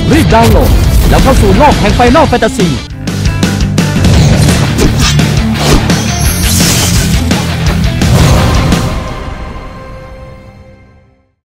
รีบดาวน์โหลดแล้วเข้าสู่โลกแห่งไฟนอลแฟนตาซี